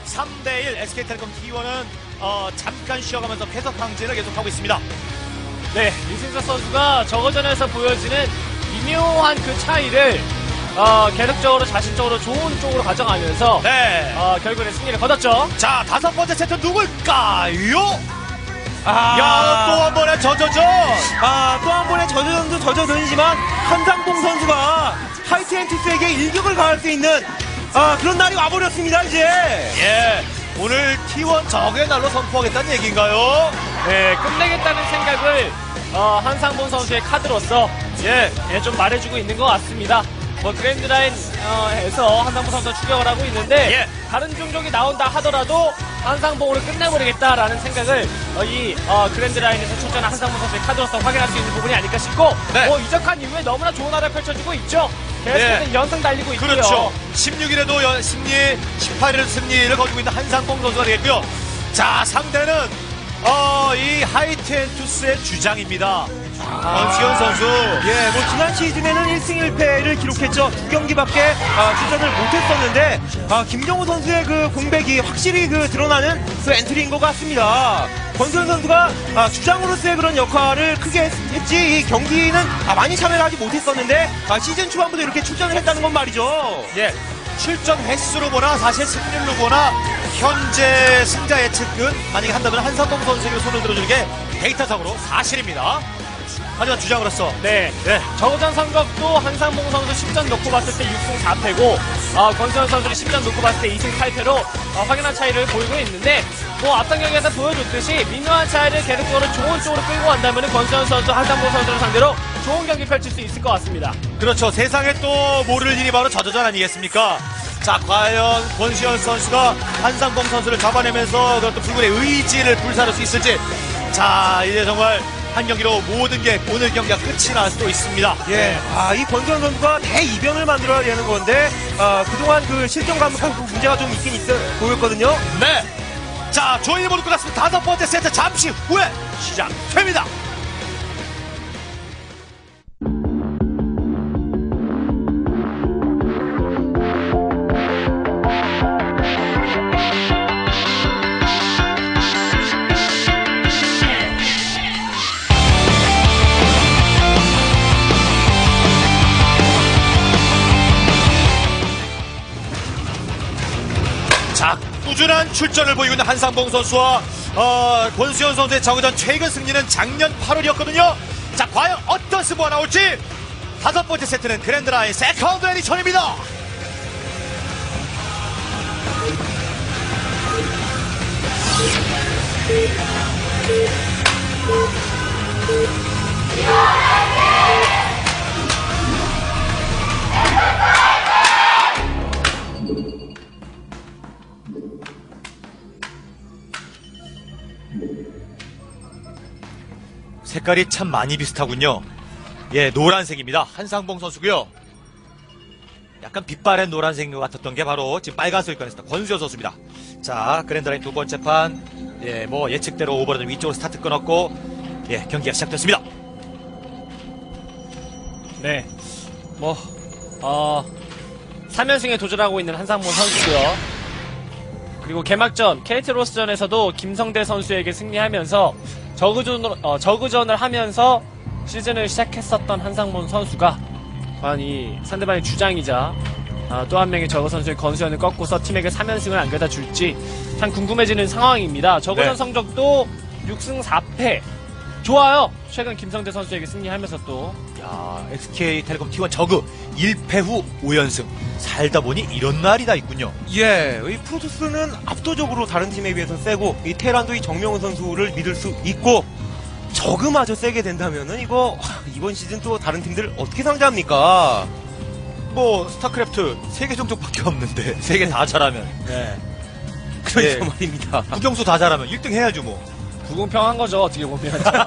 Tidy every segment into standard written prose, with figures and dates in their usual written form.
3대1 SK텔레콤 T1은 잠깐 쉬어가면서 쾌속 항진을 계속하고 있습니다. 네, 이승철 선수가 저거전에서 보여지는 미묘한 그 차이를 계속적으로 자신적으로 좋은 쪽으로 가져가면서 네. 결국에 승리를 거뒀죠. 자, 5번째 세트 누굴까요? 야, 또 한 번의 저저전. 또 한 번의 저저전도 저저전이지만 한상봉 선수가 하이트엔투스에게 일격을 가할 수 있는 그런 날이 와버렸습니다. 이제. 예, 오늘 T1 적의 날로 선포하겠다는 얘기인가요? 네, 끝내겠다는 생각을 한상봉 선수의 카드로서 좀 말해주고 있는 것 같습니다. 그랜드라인에서 한상봉 선수가 추격을 하고 있는데 다른 종족이 나온다 하더라도 한상봉으로 끝내버리겠다라는 생각을 이 그랜드라인에서 출전한 한상봉 선수의 카드로서 확인할 수 있는 부분이 아닐까 싶고 이적한 이후에 너무나 좋은 활약 펼쳐주고 있죠. 계속해서 연승 달리고 있고요. 그렇죠. 16일에도 승리, 18일 승리를 거두고 있는 한상봉 선수가 되겠고요. 자, 상대는 이 하이트엔투스의 주장입니다. 권수현 선수. 예, 지난 시즌에는 1승 1패를 기록했죠. 2경기밖에 출전을 못했었는데 김정우 선수의 그 공백이 확실히 드러나는 엔트리인 것 같습니다. 권수현 선수가 주장으로서의 그런 역할을 크게 했지 이 경기는 많이 참여를 하지 못했었는데 시즌 초반부터 이렇게 출전을 했다는 건 말이죠. 예, 출전 횟수로 보나 사실 승률로 보나 현재 승자 예측은 만약에 한다면 한상봉 선수에게 손을 들어주는 게 데이터상으로 사실입니다. 하지만 주장으로서 저우전 성적도 한상봉 선수 10전 놓고 봤을 때 6승 4패고 권수현 선수는 10전 놓고 봤을 때 2승 8패로 확연한 차이를 보이고 있는데 앞선 경기에서 보여줬듯이 미묘한 차이를 계속적으로 좋은 쪽으로 끌고 간다면 권수현 선수, 한상봉 선수를 상대로 좋은 경기 펼칠 수 있을 것 같습니다. 그렇죠. 세상에 또 모를 일이 바로 저저전 아니겠습니까? 자, 과연 권수현 선수가 한상봉 선수를 잡아내면서 그것도 불굴의 의지를 불사를 수 있을지. 자, 이제 정말 한 경기로 모든 게 오늘 경기가 끝이 날 수도 있습니다. 예. 이 권수현 선수가 대이변을 만들어야 되는 건데, 그동안 그 실점 감독 문제가 좀 있긴 보였거든요. 네. 자, 조인이 모두 끝났습니다. 5번째 세트 잠시 후에 시작됩니다. 꾸준한 출전을 보이고 있는 한상봉 선수와 권수현 선수의 저그전 최근 승리는 작년 8월이었거든요. 자, 과연 어떤 승부가 나올지. 5번째 세트는 그랜드라인 세컨드 에디션입니다. 색깔이 참 많이 비슷하군요. 예, 노란색입니다. 한상봉 선수고요. 약간 빛바랜 노란색인 것 같았던 게 바로 지금 빨간색을 꺼냈습니다. 권수현 선수입니다. 자, 그랜드라인 2번째 판. 예, 예측대로 오버로드 위쪽으로 스타트 끊었고, 경기가 시작됐습니다. 네. 3연승에 도전하고 있는 한상봉 선수고요. 그리고 개막전 KT 로스전에서도 김성대 선수에게 승리하면서 저그전을 하면서 시즌을 시작했었던 한상봉 선수가 과연 이 상대방의 주장이자 또 한 명의 저그 선수의 권수현을 꺾고서 팀에게 3연승을 안겨다 줄지 참 궁금해지는 상황입니다. 저그전 성적도 6승 4패 좋아요. 최근 김성대 선수에게 승리하면서 또 SK텔레콤 T1 저그 1패 후 5연승. 살다 보니 이런 날이 다 있군요. 예, 이 프로토스는 압도적으로 다른 팀에 비해서 세고 이 테란도 이 정명훈 선수를 믿을 수 있고 저그마저 세게 된다면은 이번 시즌 또 다른 팀들 어떻게 상대합니까? 스타크래프트 3개 종족밖에 없는데 3개 다 잘하면 그러니까 말입니다. 국영수 다 잘하면 1등 해야죠 뭐. 불공평한 거죠, 어떻게 보면.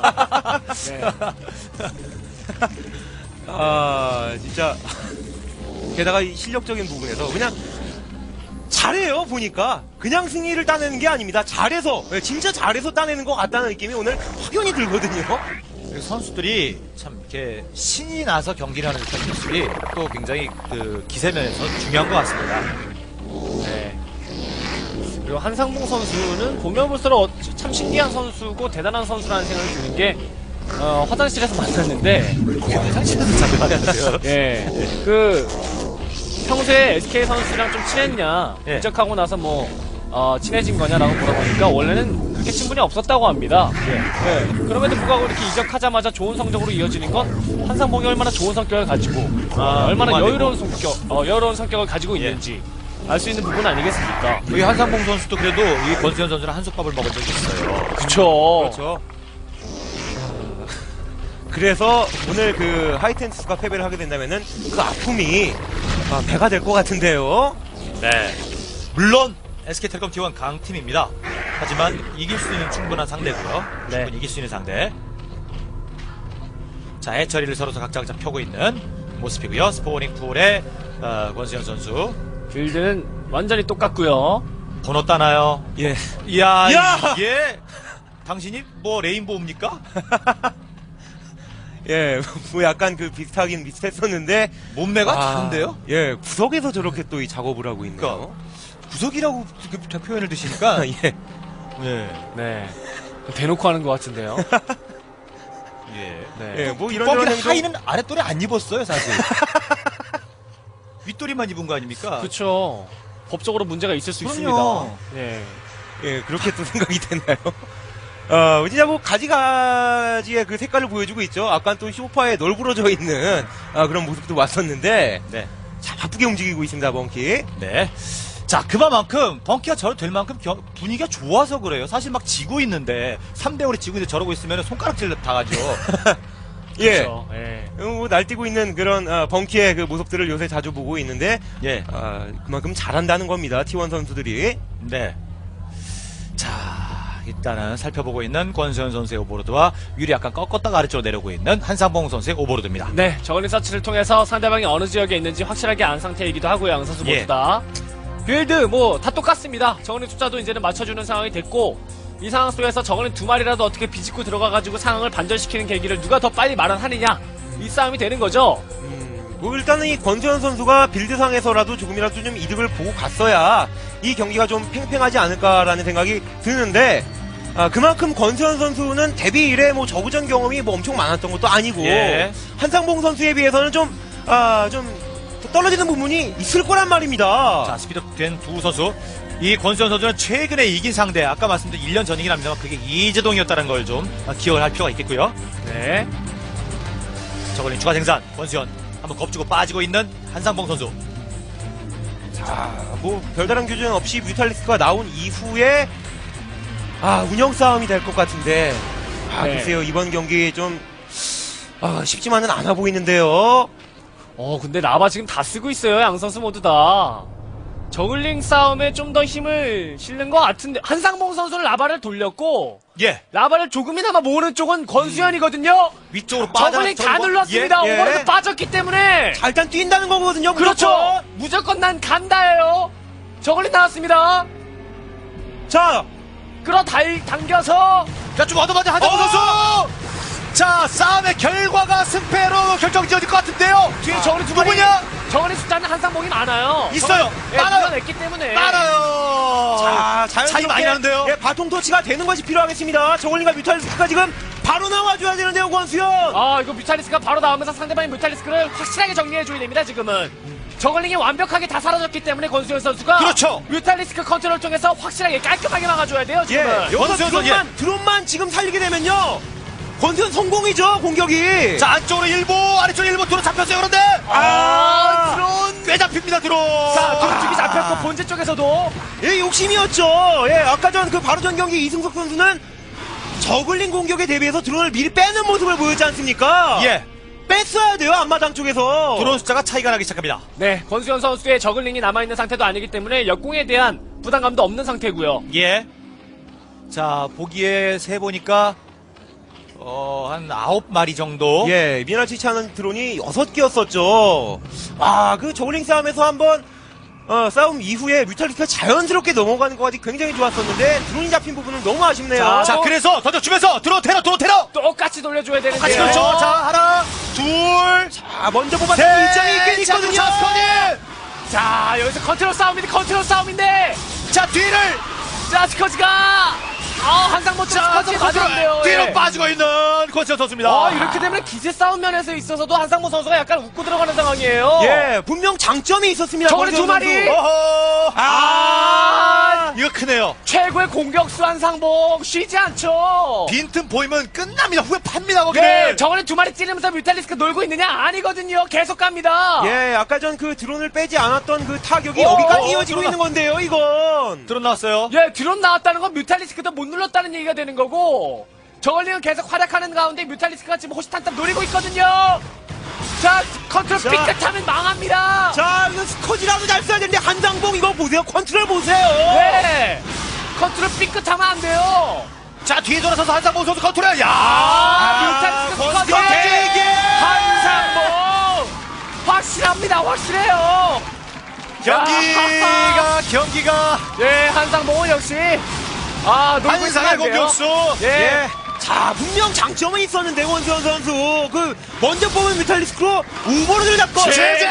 진짜 게다가 이 실력적인 부분에서 그냥 잘해요. 보니까 그냥 승리를 따내는 게 아닙니다. 잘해서, 진짜 잘해서 따내는 것 같다는 느낌이 오늘 확연히 들거든요. 선수들이 참 이렇게 신이 나서 경기를 하는 듯한 모습이 또 굉장히 그 기세면에서 중요한 것 같습니다. 그리고 한상봉 선수는 보면 볼수록 참 신기한 선수고 대단한 선수라는 생각이 드는 게 화장실에서 만났는데 화장실에서 자주 만났어요. 예, 그 평소에 SK 선수랑 좀 친했냐 예. 이적하고 나서 뭐 친해진 거냐라고 물어보니까 원래는 그렇게 친분이 없었다고 합니다. 예. 그럼에도 불구하고 이렇게 이적하자마자 좋은 성적으로 이어지는 건 한상봉이 얼마나 좋은 성격을 가지고 얼마나 동안이고. 여유로운 성격을 가지고 있는지 알 수 있는 부분 아니겠습니까? 이 한상봉 선수도 그래도 이 권수현 선수랑 한솥밥을 먹은 적이 있어요. 그쵸. 그렇죠. 그래서 오늘 그 하이텐스가 패배를 하게 된다면은 그 아픔이 배가 될 것 같은데요. 네. 물론 SK텔레콤 T1 강팀입니다. 하지만 이길 수 있는 충분한 상대고요. 네. 충분히 이길 수 있는 상대. 자, 해처리를 서로 각자 펴고 있는 모습이고요. 스포닝 풀의 권수현 선수. 빌드는 완전히 똑같고요. 번호 따나요? 예. 이야, 야! 이게 당신이 뭐 레인보우입니까? 예, 뭐 약간 그 비슷하긴 비슷했었는데 몸매가 다른데요? 예, 구석에서 저렇게 또 이 작업을 하고 있네요. 그러니까. 구석이라고 그 표현을 드시니까 예. 예. 네. 대놓고 하는 것 같은데요. 예. 네. 예, 뭐 이런 거기는 행동- 하의는 아랫돌에 안 입었어요, 사실. 윗돌이만 입은 거 아닙니까? 그렇죠. 법적으로 문제가 있을 수 그럼요. 있습니다. 예. 예, 그렇게 또 생각이 되나요? 진짜 뭐 가지가지의 그 색깔을 보여주고 있죠. 아까 또 쇼파에 널브러져 있는 그런 모습도 왔었는데 네. 참 바쁘게 움직이고 있습니다, 벙키. 네. 자, 그만큼 벙키가 저럴 될 만큼 분위기가 좋아서 그래요. 사실 막 지고 있는데 3대5로 지고 있는데 저러고 있으면 손가락질 당하죠. 예. 그렇죠. 예. 뭐 날뛰고 있는 그런 벙키의 그 모습들을 요새 자주 보고 있는데 예. 그만큼 잘한다는 겁니다. T1 선수들이. 네. 자, 일단은 살펴보고 있는 권수현 선수의 오버로드와 위로 약간 꺾었다가 아래쪽으로 내려오고 있는 한상봉 선수의 오버로드입니다. 네, 저글링 서치를 통해서 상대방이 어느 지역에 있는지 확실하게 안 상태이기도 하고요. 양 선수 예. 모두 다. 빌드 뭐 다 똑같습니다. 저글링 숫자도 이제는 맞춰주는 상황이 됐고 이 상황 속에서 저글링 두 마리라도 어떻게 비집고 들어가가지고 상황을 반전시키는 계기를 누가 더 빨리 마련하느냐 이 싸움이 되는 거죠. 뭐 일단은 이 권수현 선수가 빌드상에서라도 조금이라도 좀 이득을 보고 갔어야 이 경기가 좀 팽팽하지 않을까라는 생각이 드는데 그만큼 권수현 선수는 데뷔 이래 뭐 저구전 경험이 뭐 엄청 많았던 것도 아니고 예. 한상봉 선수에 비해서는 좀 떨어지는 부분이 있을 거란 말입니다. 자, 스피드된 두 선수. 이 권수현 선수는 최근에 이긴 상대, 아까 말씀드린 1년 전이긴 합니다만 그게 이재동이었다는 걸 좀 기억을 할 필요가 있겠고요. 네. 저걸린 추가 생산, 권수현 한번 겁주고 빠지고 있는 한상봉 선수. 뭐 별다른 교전 없이 뮤탈리스크가 나온 이후에 운영 싸움이 될 것 같은데 네. 글쎄요 이번 경기 좀 쉽지만은 않아 보이는데요. 근데 라바 지금 다 쓰고 있어요. 양 선수 모두 다. 저글링 싸움에 좀 더 힘을 실는 것 같은데 한상봉 선수는 라바를 돌렸고 예. 라바를 조금이나마 모으는 쪽은 권수현이거든요. 위쪽으로 빠져. 저글링 다 눌렀습니다. 예, 예. 오버로드 빠졌기 때문에. 자, 일단 뛴다는 거거든요. 그렇죠. 무조건. 무조건 난 간다예요. 저글링 나왔습니다. 자, 당겨서 자, 좀 얻어맞아 한상봉 선수! 자, 싸움의 결과가 승패로 결정지어질 것 같은데요. 뒤에 저글링 두 마리. 누구냐? 저글링 숫자는 한상봉이 많아요. 있어요. 예, 많아요. 밀어냈기 때문에. 따라요. 자, 차이 자연스럽게 많이 나는데요. 예, 바통 터치가 되는 것이 필요하겠습니다. 저울링과 뮤탈리스크가 지금 바로 나와줘야 되는데요, 권수현. 이거 뮤탈리스크가 바로 나오면서 상대방의 뮤탈리스크를 확실하게 정리해줘야 됩니다, 지금은. 저글링이 완벽하게 다 사라졌기 때문에 권수현 선수가. 그렇죠. 뮤탈리스크 컨트롤 통해서 확실하게 깔끔하게 막아줘야 돼요, 예, 지금은. 여기서 권수현 선수, 드론만 지금 살리게 되면요. 권수현 성공이죠, 공격이. 자, 안쪽으로 일보, 아래쪽으로 일보 드론 잡혔어요. 그런데 드론 꽤 잡힙니다. 드론. 자, 뒤쪽이 잡혔고, 본체 쪽에서도. 예, 욕심이었죠. 예, 아까 전 그 바로 전 경기 이승석 선수는 저글링 공격에 대비해서 드론을 미리 빼는 모습을 보였지 않습니까? 예. 뺐어야 돼요, 앞마당 쪽에서. 드론 숫자가 차이가 나기 시작합니다. 네, 권수현 선수의 저글링이 남아있는 상태도 아니기 때문에 역공에 대한 부담감도 없는 상태고요. 예. 자, 보기에 세 보니까 한 9마리 정도. 예, 미나치치 않은 드론이 6개였었죠. 그 저글링 싸움에서 한번 싸움 이후에 뮤탈리스크가 자연스럽게 넘어가는 것까지 굉장히 좋았었는데 드론이 잡힌 부분은 너무 아쉽네요. 자, 그래서 던져주면서 드론 테러. 똑같이 돌려줘야 되는데. 같이 그렇죠. 자, 하나, 둘, 먼저 뽑았던 일정이 있긴 자, 있거든요. 스코니. 자, 여기서 컨트롤 싸움인데. 자, 뒤를 스커지가 한상봉 좀 스커지 맞았는데요. 뒤로 예. 빠지고 있는 권수현 선수입니다. 이렇게 되면 기세 싸움 면에서 있어서도 한상봉 선수가 약간 웃고 들어가는 상황이에요. 예, 분명 장점이 있었습니다. 저거는 두 권수현 마리! 선수. 어허. 이거 크네요. 최고의 공격수 한상봉 쉬지 않죠. 빈틈 보이면 끝납니다. 후에 팝니다 거기. 예, 저거는 두 마리 찌르면서 뮤탈리스크 놀고 있느냐? 아니거든요. 계속 갑니다. 예, 아까 전 그 드론을 빼지 않았던 그 타격이 여기까지 이어지고 있는 건데요, 이건. 드론 나왔어요. 예, 드론 나왔다는 건 뮤탈리스크도 못 눌렀다는 얘기가 되는 거고, 저걸링은 계속 활약하는 가운데 뮤탈리스크가 지금 호시탄탑 노리고 있거든요. 자, 컨트롤 자. 삐끗하면 망합니다. 자, 이거 스커지라도 잘 써야 되는데 한상봉 이거 보세요. 컨트롤 보세요. 네, 컨트롤 삐끗하면 안 돼요. 자 뒤에 돌아서서 한상봉 선수 컨트롤. 뮤탈리스크 스쿼드 경기. 한상봉 확실합니다. 확실해요. 경기가 예, 한상봉은 역시 놀고 있으면 한상의 안 돼요. 공격수. 예. 자, 분명 장점은 있었는데, 권수현 선수. 먼저 뽑은 뮤탈리스크로 우버로드를 잡고. 제재.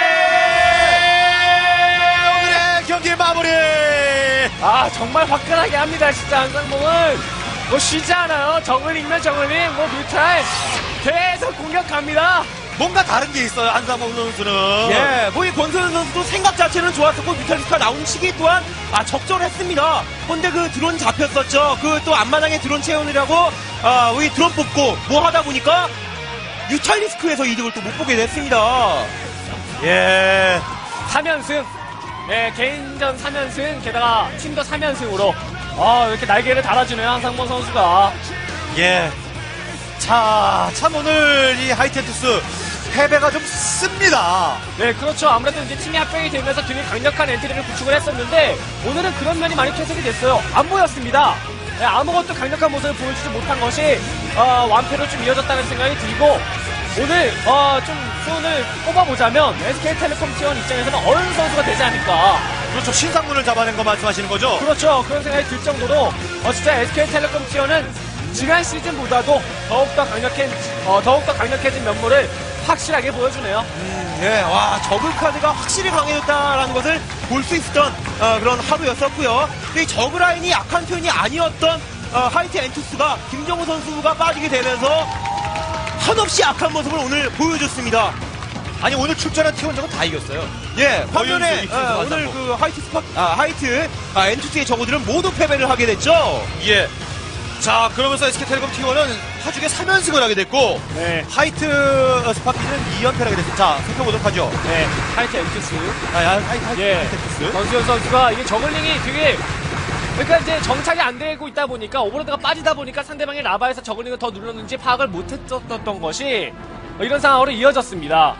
오늘의 경기 마무리. 정말 화끈하게 합니다. 진짜 한상봉은 뭐 쉬지 않아요. 정글링면 정글링, 뭐 뮤탈 계속 공격합니다. 뭔가 다른 게 있어요 한상봉 선수는. 예, 이 권수현 선수도 생각 자체는 좋았었고, 뮤탈리스크가 나오는 시기 또한, 적절했습니다. 근데 그 드론 잡혔었죠. 또 앞마당에 드론 채우느라고, 우리 드론 뽑고, 뭐 하다 보니까, 뮤탈리스크에서 이득을 또 못 보게 됐습니다. 예. 3연승. 예, 개인전 3연승, 게다가 팀도 3연승으로 이렇게 날개를 달아주네요. 한상봉 선수가. 예. 자, 참 오늘 이 하이텐투스 패배가 좀 씁니다. 네, 그렇죠. 아무래도 이제 팀이 합병이 되면서 되게 강력한 엔트리를 구축을 했었는데, 오늘은 그런 면이 많이 퇴색이 됐어요. 안 보였습니다. 네, 아무것도 강력한 모습을 보여주지 못한 것이 완패로 좀 이어졌다는 생각이 들고, 오늘 좀 손을 꼽아보자면 SK텔레콤 T1 입장에서는 어른 선수가 되지 않을까. 그렇죠. 신상문을 잡아낸 거 말씀하시는 거죠? 그렇죠. 그런 생각이 들 정도로 진짜 SK텔레콤 T1은 지난 시즌보다도 더욱더 강력해진 면모를 확실하게 보여주네요. 예, 와, 저그 카드가 확실히 강해졌다라는 것을 볼 수 있었던 그런 하루였었고요. 근데 이 저그 라인이 약한 편이 아니었던 하이트 엔투스가 김정우 선수가 빠지게 되면서 한없이 약한 모습을 오늘 보여줬습니다. 아니 오늘 출전한 T1적은 다 이겼어요. 예, 반면에 거윤수, 이승수, 오늘 한상봉. 그 하이트 엔투스의 저그들은 모두 패배를 하게 됐죠. 예. 자, 그러면서 SK텔레콤 T1은 하중에 3연승을 하게 됐고, 네. 하이트 스파키는 2연패를 하게 됐습니다. 자, 살펴보도록 하죠. 네, 하이트 엔투스. 하이트 예. 텍스. 권수현 선수가 이게 저글링이 되게, 그러니까 이제 정착이 안 되고 있다 보니까, 오버로드가 빠지다 보니까 상대방이 라바에서 저글링을 더 눌렀는지 파악을 못했었던 것이 이런 상황으로 이어졌습니다.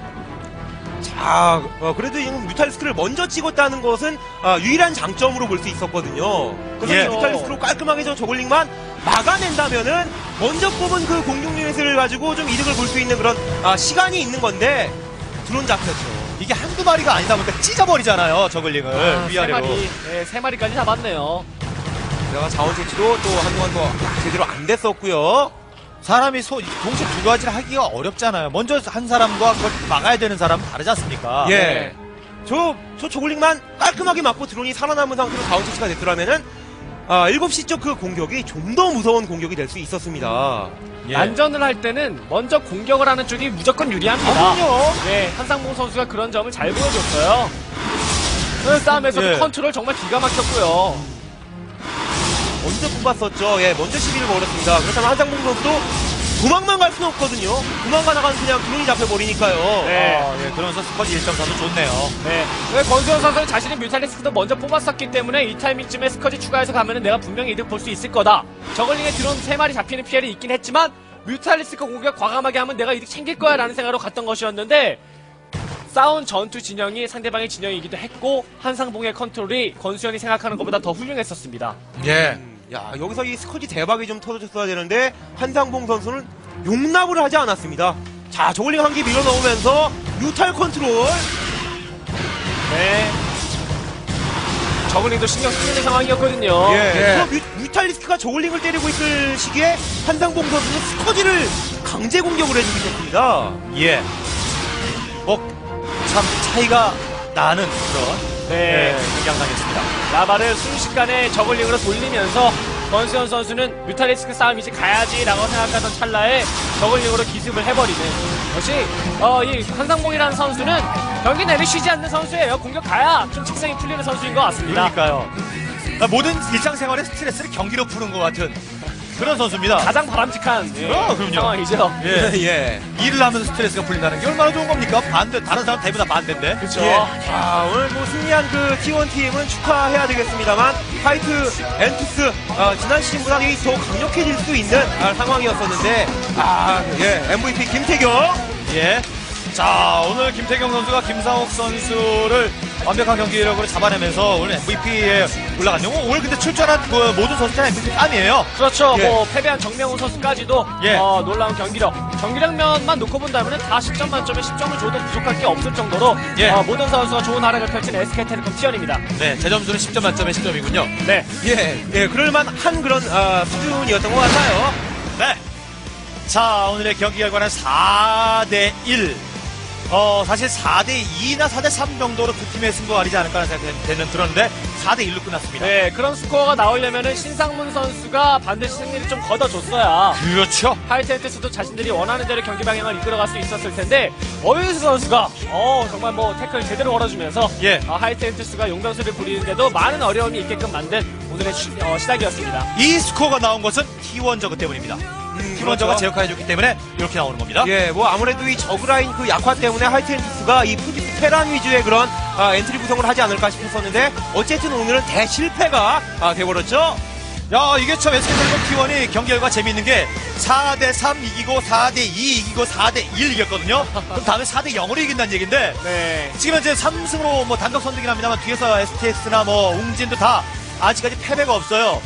자, 그래도 이 뮤탈리스크를 먼저 찍었다는 것은 유일한 장점으로 볼 수 있었거든요. 그래서 예. 이 뮤탈리스크로 깔끔하게 저 저글링만 막아낸다면은 먼저 뽑은 그 공중 유닛을 가지고 좀 이득을 볼 수 있는 그런 시간이 있는 건데 드론 잡혔죠. 이게 한두 마리가 아니다 보니까 찢어버리잖아요, 저글링을. 위아래로. 세 마리까지 잡았네요. 그다가 자원 채취도 또 한동안 더 제대로 안 됐었고요. 사람이 동시에 두 가지를 하기가 어렵잖아요. 먼저 한 사람과 그걸 막아야 되는 사람은 다르지 않습니까? 예. 네. 저 저글링만 깔끔하게 맞고 드론이 살아남은 상태로 자원 채취가 됐더라면은 7시 쪽 그 공격이 좀 더 무서운 공격이 될 수 있었습니다. 예. 난전을 할 때는 먼저 공격을 하는 쪽이 무조건 유리합니다. 그럼요. 네, 한상봉 선수가 그런 점을 잘 보여줬어요. 그 싸움에서도 예. 컨트롤 정말 기가 막혔고요. 먼저 뽑았었죠. 예, 먼저 시비를 걸었습니다. 그렇다면 한상봉 선수도 도망만 갈 수는 없거든요. 도망가다가는 그냥 드론이 잡혀버리니까요. 네. 예, 그러면서 스쿼드 1.4도 좋네요. 네. 왜 권수현 선수는 자신의 뮤탈리스크도 먼저 뽑았었기 때문에 이 타이밍쯤에 스커지 추가해서 가면은 내가 분명히 이득 볼 수 있을 거다. 저글링에 드론 3마리 잡히는 피해를 있긴 했지만 뮤탈리스크 공격 과감하게 하면 내가 이득 챙길 거야 라는 생각으로 갔던 것이었는데, 싸운 전투 진영이 상대방의 진영이기도 했고 한상봉의 컨트롤이 권수현이 생각하는 것보다 더 훌륭했었습니다. 예. 야, 여기서 이 스커지 대박이 좀 터졌어야 되는데 한상봉 선수는 용납을 하지 않았습니다. 자, 저글링 한 개 밀어 넣으면서 뮤탈 컨트롤. 네. 저글링도 신경 쓰이는 상황이었거든요. 예. 뮤탈리스크가 저글링을 때리고 있을 시기에 한상봉 선수는 스커지를 강제 공격을 해주고 있었습니다. 예. 참 차이가 나는 그런 네. 경기 양상이었습니다. 라바를 순식간에 저글링으로 돌리면서 권수현 선수는 뮤탈리스크 싸움이지 가야지라고 생각하던 찰나에 저글링으로 기습을 해버리는. 역시 이 한상봉이라는 선수는 경기 내내 쉬지 않는 선수예요. 공격 가야 좀 직성이 풀리는 선수인 것 같습니다. 그러니까요. 모든 일상생활의 스트레스를 경기로 푸는 것 같은 그런 선수입니다. 가장 바람직한 그럼요. 상황이죠. 예. 예. 일을 하면서 스트레스가 풀린다는 게 얼마나 좋은 겁니까? 반대, 다른 사람 대부분 다 반대인데. 그렇죠. 예. 오늘 뭐 승리한 그 T1 팀은 축하해야 되겠습니다만 화이트 엔투스 지난 시즌보다 더 강력해질 수 있는 상황이었었는데 MVP 김태경. 예. 자, 오늘 김태경 선수가 김상욱 선수를 완벽한 경기력으로 잡아내면서 오늘 MVP에 올라갔네요. 오늘 근데 출전한 그 모든 선수들 MVP 땀이에요. 그렇죠. 예. 뭐 패배한 정명훈 선수까지도 예. 놀라운 경기력면만 놓고 본다면 다 10점 만점에 10점을 줘도 부족할 게 없을 정도로 예. 모든 선수가 좋은 활약을 펼친 SK텔레콤 T1입니다. 네, 제 점수는 10점 만점에 10점이군요. 네. 예, 그럴만한 그런 수준이었던 것 같아요. 네. 자, 오늘의 경기 결과는 4대1. 사실 4대2나 4대3 정도로 두 팀의 승부가 아니지 않을까 하는 생각이 들었는데 4대1로 끝났습니다. 네, 그런 스코어가 나오려면은 신상문 선수가 반드시 승리를 좀 거둬줬어야 그렇죠. 하이텐트스도 자신들이 원하는 대로 경기 방향을 이끌어갈 수 있었을 텐데 어윤수 선수가 정말 뭐 태클 제대로 걸어주면서 예. 하이텐트스가 용병수를 부리는데도 많은 어려움이 있게끔 만든 오늘의 시작이었습니다. 이 스코어가 나온 것은 T1 저그 때문입니다. T1 저가 제역화해줬기 때문에 이렇게 나오는 겁니다. 예, 뭐 아무래도 이 저그라인 그 약화 때문에 하이텐투스가 이 푸디스 테란 위주의 그런 엔트리 구성을 하지 않을까 싶었었는데 어쨌든 오늘은 대실패가 돼버렸죠. 야, 이게 참 SK텔레콤 T1이 경기 결과 재미있는 게 4대3 이기고 4대2 이기고 4대1 이겼거든요. 그럼 다음에 4대0으로 이긴다는 얘기인데 네. 지금 현재 3승으로 뭐 단독 선두긴 합니다만 뒤에서 STX나 뭐 웅진도 다 아직까지 패배가 없어요.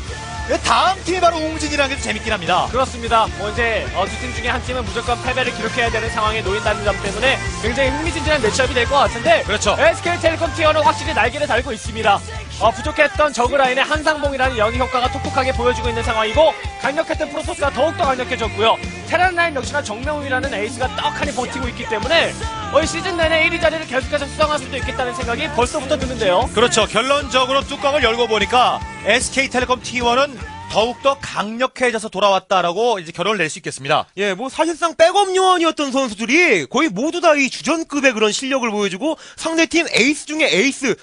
다음 팀이 바로 웅진이라는 게 재밌긴 합니다. 그렇습니다. 뭐 이제 두 팀 중에 한 팀은 무조건 패배를 기록해야 되는 상황에 놓인다는 점 때문에 굉장히 흥미진진한 매치업이 될 것 같은데 그렇죠. SK텔레콤 T1은 확실히 날개를 달고 있습니다. 부족했던 저그라인의 한상봉이라는 영위 효과가 톡톡하게 보여주고 있는 상황이고 강력했던 프로토스가 더욱더 강력해졌고요. 테란라인 역시나 정명훈이라는 에이스가 떡하니 버티고 있기 때문에 이 시즌 내내 1위 자리를 계속해서 수성할 수도 있겠다는 생각이 벌써부터 드는데요. 그렇죠. 결론적으로 뚜껑을 열고 보니까 SK텔레콤 T1은 더욱더 강력해져서 돌아왔다라고 이제 결론을 낼 수 있겠습니다. 예, 뭐 사실상 백업 요원이었던 선수들이 거의 모두 다 이 주전급의 그런 실력을 보여주고 상대팀 에이스 중에 에이스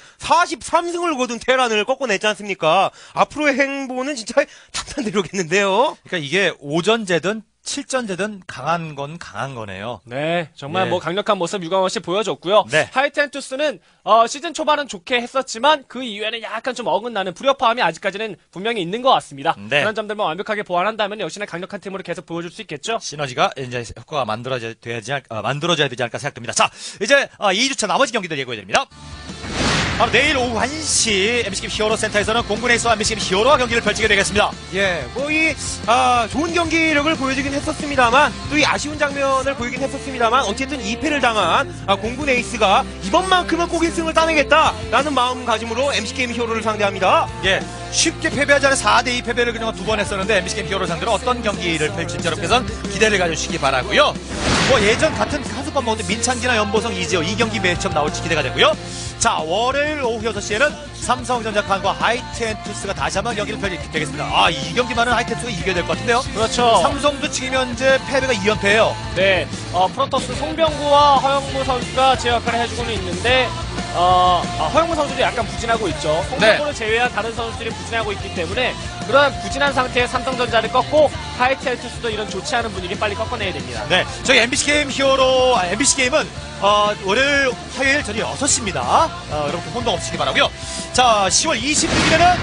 43승을 거둔 테란을 꺾어냈지 않습니까? 앞으로의 행보는 진짜 탄탄대로겠는데요. 그러니까 이게 오전제든 7전제든 강한 건 강한 거네요. 네, 정말 네. 뭐 강력한 모습 유광원 씨 보여줬고요. 네. 하이텐투스는 시즌 초반은 좋게 했었지만 그 이후에는 약간 좀 어긋나는 불협화음이 아직까지는 분명히 있는 것 같습니다. 네. 그런 점들만 완벽하게 보완한다면 역시나 강력한 팀으로 계속 보여줄 수 있겠죠. 시너지가 이제 효과가 만들어져야 되지 않을까 생각됩니다. 자, 이제 2주차 나머지 경기들 예고해 드립니다. 바로 내일 오후 1시 MBC 히어로 센터에서는 공군 에이스와 MBC 히어로와 경기를 펼치게 되겠습니다. 예, 뭐 좋은 경기력을 보여주긴 했었습니다만 또 이 아쉬운 장면을 보이긴 했었습니다만 어쨌든 2패를 당한 공군 에이스가 이번만큼은 꼭 1승을 따내겠다라는 마음가짐으로 MC게임 히어로를 상대합니다. 예, 쉽게 패배하지 않은 4대2 패배를 그동안 2번 했었는데 MBC 히어로 상대로 어떤 경기를 펼칠지 여러분께서는 기대를 가져주시기 바라고요. 뭐 예전 같은 한솥밥 먹는 민창기나 연보성 이지호 이 경기 매첩 나올지 기대가 되고요. 자, 월요일 오후 6시에는 삼성전자 칸과 하이텐투스가 다시 한번 경기를 펼치게 되겠습니다. 이 경기만은 하이텐투스가 이겨야 될 것 같은데요. 그렇죠. 삼성도 지금 현재 패배가 2연패예요. 네, 프로토스 송병구와 허영무 선수가 제 역할을 해주고는 있는데 허영무 선수도 약간 부진하고 있죠. 송병구를 제외한 다른 선수들이 부진하고 있기 때문에 그런 부진한 상태의 삼성전자를 꺾고 하이텐투스도 이런 좋지 않은 분위기 빨리 꺾어내야 됩니다. 네, 저희 MBC 게임 히어로, MBC 게임은 월요일, 화요일 저녁 6시입니다. 여러분 혼동 없으시기 바라고요. 자, 10월 26일에는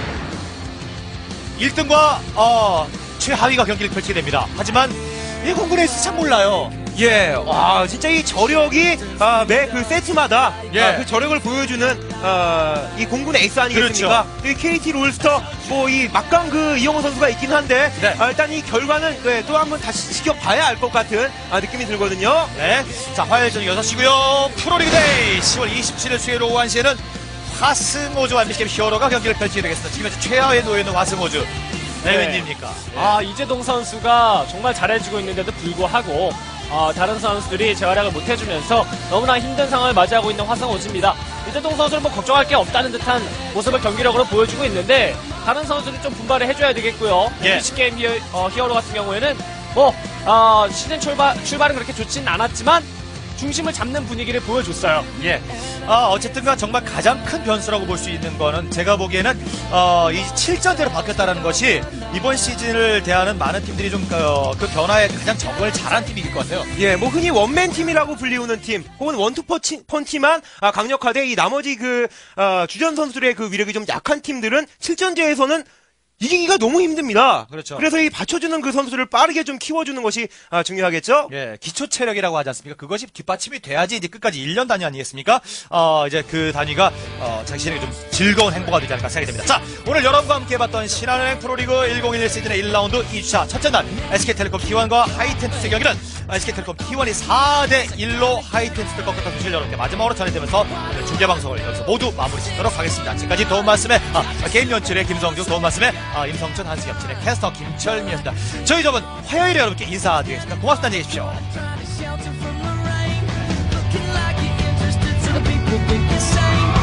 1등과 최하위가 경기를 펼치게 됩니다. 하지만 이 공군 에이스 참 몰라요. 예, 와, 진짜 이 저력이 매 그 세트마다 그 저력을 보여주는 이 공군 에이스 아니겠습니까? 그렇죠. 이 KT 롤스터 뭐 이 막강 그 이영호 선수가 있긴 한데 네. 일단 이 결과는 또 한번 다시 지켜봐야 알 것 같은 느낌이 들거든요. 네, 자, 화요일 저녁 6시고요. 프로리그 데이 10월 27일 수요일 오후 1시에는 화승호주와 MBC 게임 히어로가 경기를 펼치게 되겠습니다. 지금 현재 최하위에 놓여 있는 화승호주. 네, 웬일입니까? 이재동 선수가 정말 잘해주고 있는데도 불구하고 다른 선수들이 재활약을 못 해주면서 너무나 힘든 상황을 맞이하고 있는 화성호지입니다. 이재동 선수는 뭐 걱정할 게 없다는 듯한 모습을 경기력으로 보여주고 있는데 다른 선수들이 좀 분발을 해줘야 되겠고요. 예. PC게임 히어로 같은 경우에는 시즌 출발은 그렇게 좋지는 않았지만 중심을 잡는 분위기를 보여줬어요. 예. 어쨌든간 정말 가장 큰 변수라고 볼 수 있는 거는 제가 보기에는 이 7전대로 바뀌었다는 것이 이번 시즌을 대하는 많은 팀들이 좀 그 변화에 가장 적응을 잘한 팀일 것 같아요. 예, 뭐 흔히 원맨 팀이라고 불리우는 팀, 혹은 원투 펀치만 강력하되 이 나머지 주전 선수들의 그 위력이 좀 약한 팀들은 7전제에서는 이기기가 너무 힘듭니다. 그렇죠. 그래서 이 받쳐주는 그 선수들을 빠르게 좀 키워주는 것이 중요하겠죠? 예, 기초 체력이라고 하지 않습니까? 그것이 뒷받침이 돼야지 이제 끝까지 1년 단위 아니겠습니까? 이제 그 단위가 자신에게 좀 즐거운 행보가 되지 않을까 생각이 됩니다. 자, 오늘 여러분과 함께 해봤던 신한은행 프로리그 1011 시즌의 1라운드 2주차 첫째 날 SK텔레콤 T1과 하이텐투스의 경기는 SK텔레콤 T1이 4대1로 하이텐투스를 꺾었던 소식을 여러분께 마지막으로 전해드리면서 오늘 중계방송을 여기서 모두 마무리 짓도록 하겠습니다. 지금까지 도움 말씀에 게임 연출의 김성주, 도움 말씀에 임성춘, 한승엽, 진의 캐스터 김철미였습니다. 저희 저번 화요일에 여러분께 인사드리겠습니다. 고맙습니다. 안녕히 계십시오. Looking like you're interested, so the people think the same.